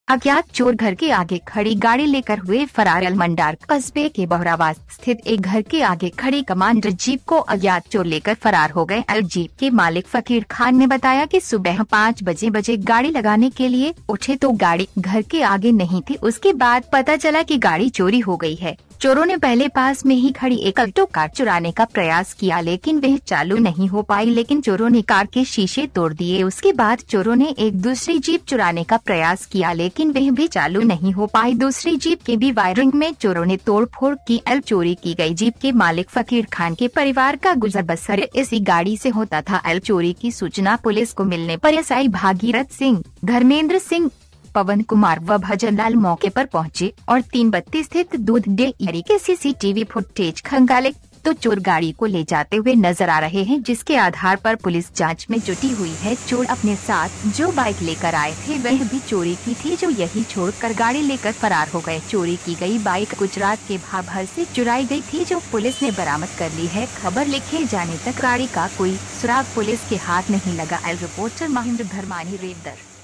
अज्ञात चोर घर के आगे खड़ी गाड़ी लेकर हुए फरार। अलमंडार कस्बे के बहरावास स्थित एक घर के आगे खड़ी कमांडर जीप को अज्ञात चोर लेकर फरार हो गए। जीप के मालिक फकीर खान ने बताया कि सुबह 5 बजे गाड़ी लगाने के लिए उठे तो गाड़ी घर के आगे नहीं थी। उसके बाद पता चला कि गाड़ी चोरी हो गई है। चोरों ने पहले पास में ही खड़ी एक अल्टो कार चुराने का प्रयास किया, लेकिन वह चालू नहीं हो पाई। लेकिन चोरों ने कार के शीशे तोड़ दिए। उसके बाद चोरों ने एक दूसरी जीप चुराने का प्रयास किया, लेकिन वह भी चालू नहीं हो पाई। दूसरी जीप के भी वायरिंग में चोरों ने तोड़फोड़ की। चोरी की गई जीप के मालिक फकीर खान के परिवार का गुजर बसर इसी गाड़ी से होता था। चोरी की सूचना पुलिस को मिलने पर एसआई भागीरथ सिंह, धर्मेंद्र सिंह, पवन कुमार व भजन लाल मौके पर पहुंचे और 332 स्थित दूध डेयरी के सीसीटीवी फुटेज खंगाले तो चोर गाड़ी को ले जाते हुए नजर आ रहे हैं, जिसके आधार पर पुलिस जांच में जुटी हुई है। चोर अपने साथ जो बाइक लेकर आए थे वह भी चोरी की थी, जो यही छोड़कर गाड़ी लेकर फरार हो गए। चोरी की गई बाइक गुजरात के भाभर से चुराई गई थी, जो पुलिस ने बरामद कर ली है। खबर लिखे जाने तक गाड़ी का कोई सुराग पुलिस के हाथ नहीं लगा। रिपोर्टर महेंद्र धर्मानी, रेवदर।